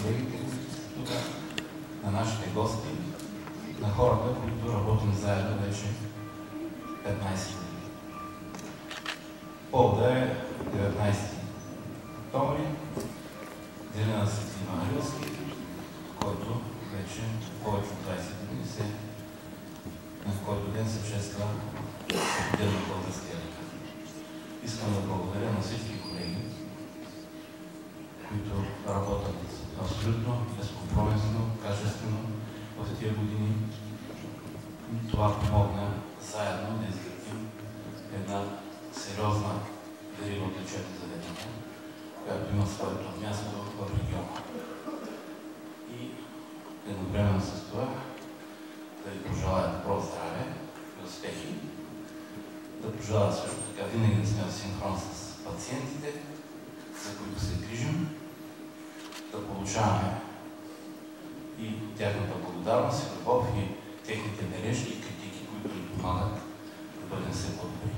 колегите, които са тук, на нашите гости, на хората, които работим заедно вече 15 години. Повода е 19 октомври, деня на Свети Иван Рилски, който вече повече от 20 години на който ден се чества Ден на българския език. Искам да благодаря на всички колеги, които работят абсолютно безкомпромисно, качествено в тия години. Това помогна заедно да изградим една сериозна верига от лечебни заведения, която има своето място в региона. И едновременно с това да ви пожелая добро здраве и успехи, да пожелая също така винаги да сме в синхрон с пациентите, за които се грижим, да получаваме и тяхната благодарност и любов и техните бележки и критики, които ни помагат да бъдем все по-добри.